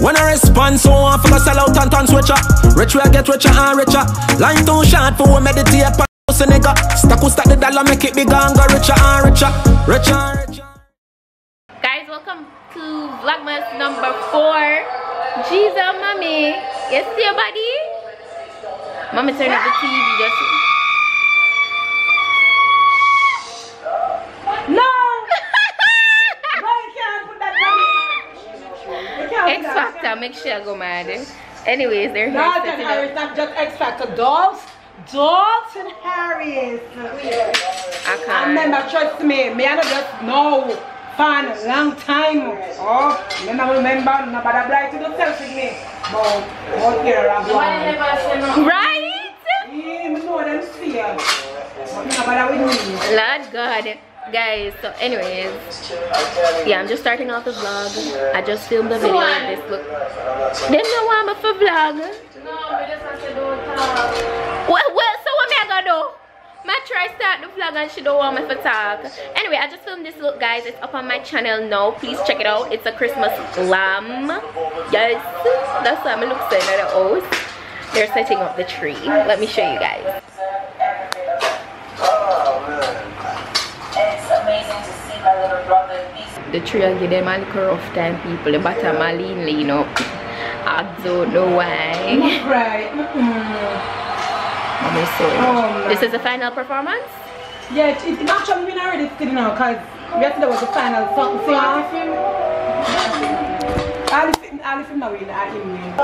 When I respond, so I forgot sell out and turn switcher. Rich will get richer and richer. Line too short for we meditate on pussy nigga. Stack the dollar, make it bigger and go richer and richer. Richer and richer. Guys, welcome to Vlogmas number 4. Jesus, mommy. You see your body? Mommy turn up the TV just. No! X Factor, make sure I go mad. Anyways, they're here. Dogs and Harris, not just X Factor. Dogs and Harris. I can't. I remember, trust me, me I just know fan a long time. Oh, me not remember, nobody blind to do selfie me. But here I go. Right? Yeah, me know them fear. But nobody with me. Lord God. Guys, so anyways, yeah, I'm just starting off the vlog. I just filmed the video. This look. Them don't want me for vlog. No, we just have to do talk. Well, so what me I gonna do? I try start the vlog and she don't want me for talk. Anyway, I just filmed this look, guys. It's up on my channel now. Please check it out. It's a Christmas lamb. Yes, that's how I look saying at the house. They're setting up the tree. Let me show you guys. The tree will give them a little rough time, people. The bottom are lean up. I don't know why. Right. This is the final performance? Yeah, it actually been already still now because yesterday was the final song. So I'll listen now in the evening.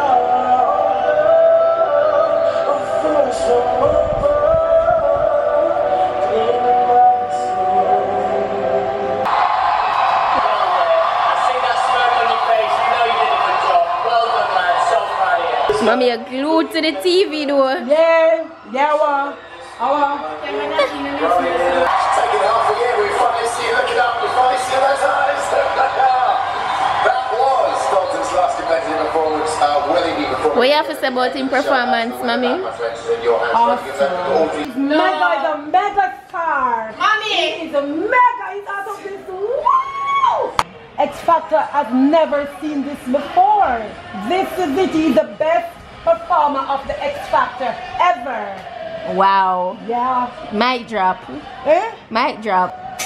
Mommy, you're glued to the TV though. Yeah, our. Taking it off again, we finally see you looking up, we finally see those eyes. That was Dalton's last competitive performance, Willie performance. What you have to say about his performance, Mommy? Awesome. Mega is a mega star. Mommy! He's a mega, he's out of this world. X Factor has never seen this before. This is it, he's the best performer of the X Factor ever. Wow. Yeah. Mic drop. Eh? Mic drop.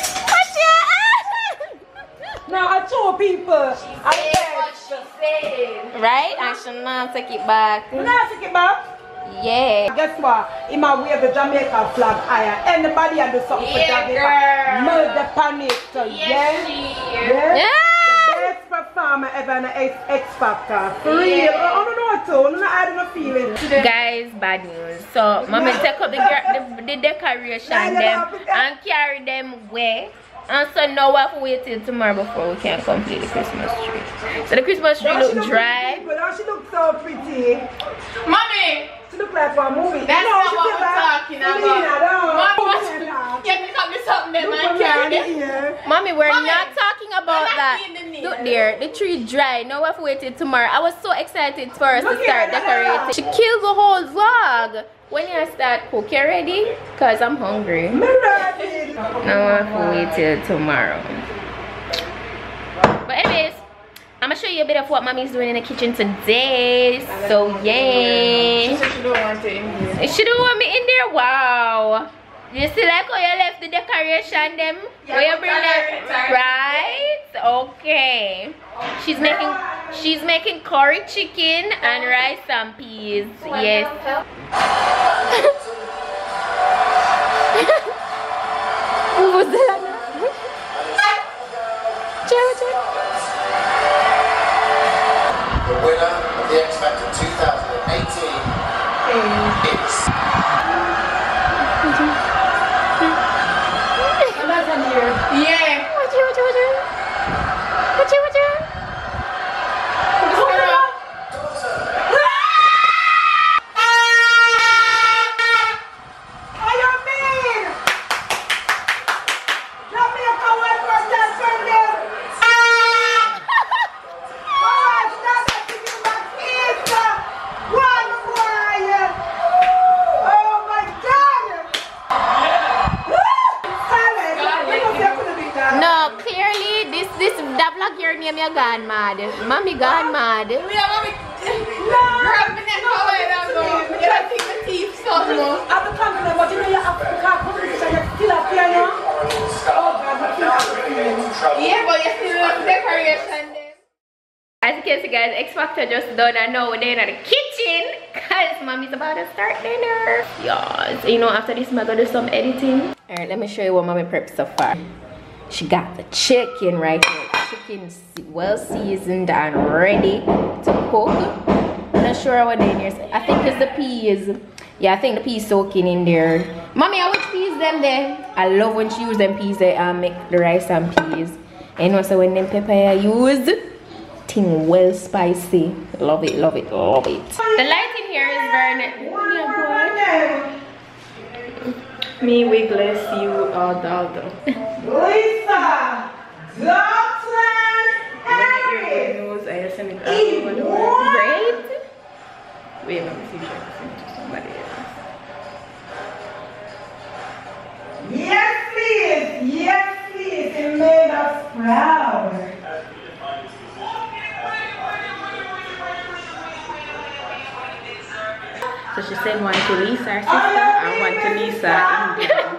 Now I told people. I said. Right? I should not take it back. Not take it back? Yeah. Guess what? He might wave the Jamaica flag higher. Anybody can do something for Jamaica. Murder panic. So yeah. The best performer ever in the X Factor. For real. I don't know what to. I'm not adding a feeling. Guys, bad news. So, Mommy take up the decoration them and carry them away. And so now we have to wait till tomorrow before we can complete the Christmas tree. So the Christmas tree look dry. But she looks so pretty. Mommy! She look like for a movie. That's not what we're talking about. Mommy, can you come to something that man carry? Mommy, we're not talking about that. Look there, the tree dry. Now we have to wait till tomorrow. I was so excited for us to start decorating. She killed the whole vlog. When you start cook, you ready? Cause I'm hungry. Now I have to wait till tomorrow. But anyways, I'm gonna show you a bit of what Mommy's doing in the kitchen today. So yeah. She said she don't want it in here. She don't want me in there. Wow. You see like how you left the decoration them? Yeah, where you bring them right? Okay. She's making curry chicken and rice and peas. Yes. Who was that? The winner of the X Factor 2018 is... Yeah. What you? that vlog your name, you're gone mad. Mommy gone mad. Yeah, mommy. Grab me neck away now, go. You don't think the teeth so no. I'm the camera, but you know you have to cut position. You're still up here, no? Oh God, yeah, but you still have decoration there. As you can see, guys, X Factor just done, and now we're in the kitchen because mommy's about to start dinner. Yes, you know, after this, I'm gonna do some editing. All right, let me show you what mommy prepped so far. She got the chicken right here. Chicken well seasoned and ready to cook. I'm not sure what in here. I think it's the peas. Yeah, I think the peas soaking in there. Mommy, which peas them there? I love when she use them peas there and make the rice and peas. And also when them pepper I use, thing well spicy. Love it, love it, love it. The light in here is very nice. Me wigless, you Daldo. Lisa, Dalton, Harris. Great. Wait, let me see if I can send it to somebody else. Yes, please. Yes, please. It made us proud. So she said one to Lisa, her sister, and one to Lisa.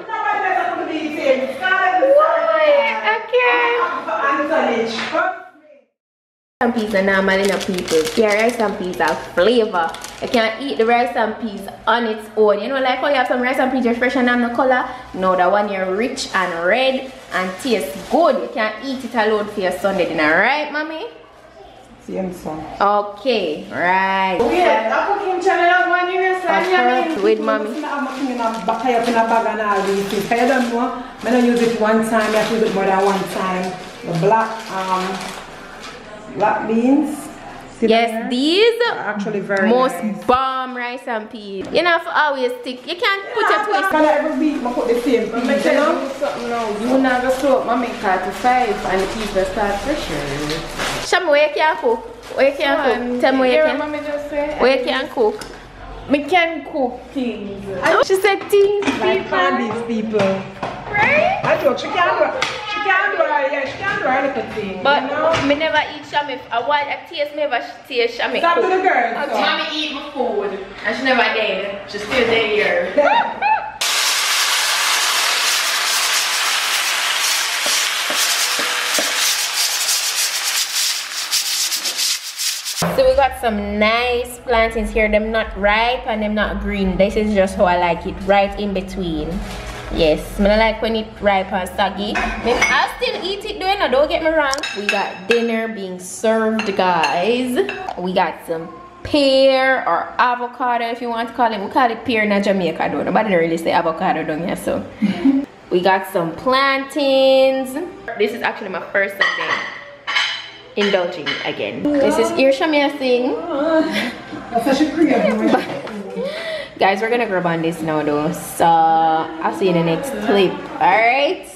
Rice and peas are normal enough people. Yeah, rice and peas have flavor. You can't eat the rice and peas on its own. You know, like how you have some rice and peas just fresh and have no color. No, that one you're rich and red and tastes good. You can't eat it alone for your Sunday dinner, right, mommy? Okay, right. I'm cooking channel one year, with mommy. I don't use it one time, I use it more than one time. The black beans. Yes, these are actually very most nice. bomb rice and peas. You know, for always stick. You can't put a twist. Can I ever beat my put the same peas, you know? Something now. You not go soak mommy car to 5 and the people start fresher. Shami, where you can cook? Where you can cook? Tell me where you can. Mommy just say. Where you can cook? Me can cook things. She said things, Like these people. right? I thought she can't do it. She can't do her little thing. But you know? me never eat shami. I want a taste. Me never taste shami. Stop to the girls. So. Mommy eat my food and she never did. She still there. So we got some nice plantains here. Them not ripe and them not green. This is just how I like it, right in between. Yes, I like when it ripe and soggy. I'll still eat it though, no, don't get me wrong. We got dinner being served, guys. We got some pear or avocado, if you want to call it. We call it pear in Jamaica though. Nobody really say avocado down here, so. We got some plantains. This is actually my first Sunday indulging again. This is ear shamia thing. Guys, we're gonna grab on this now though, so I'll see you in the next clip. Alright?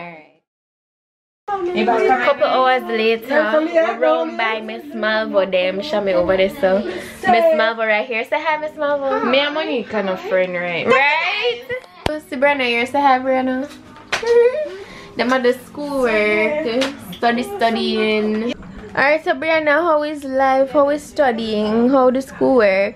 A couple hours later, we're round by Miss Malvo. Them Shami over there, so Miss Malvo right here. Say hi, Miss Malvo. Me and Monique kind of friend, right? Right? See Brianna here. Say hi, Brianna. Them are the schoolwork, studying. Alright, so Brianna, how is life? How is studying? How the schoolwork?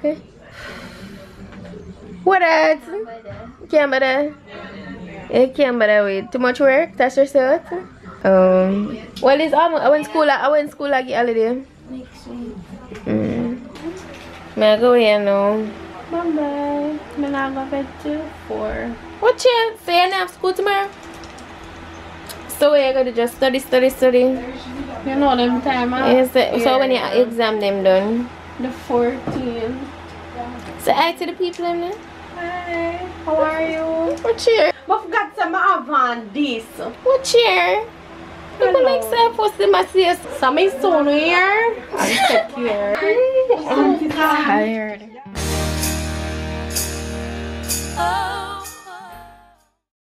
What else? Can't bother. You can't bother with too much work. That's yourself. Well, it's almost. I went school like holiday. Next week. May I go here now? Bye bye. I'm not going bed till 4. What chance? So you have school tomorrow? So you're gonna just study? You know them time. Yes. So when your exam them done? The 14th. So hi to the people in there. Hi. How are you? What cheer? I forgot some have on this. What cheer? People like say post them a see us. Some is soon here. I'm sick here. I'm tired.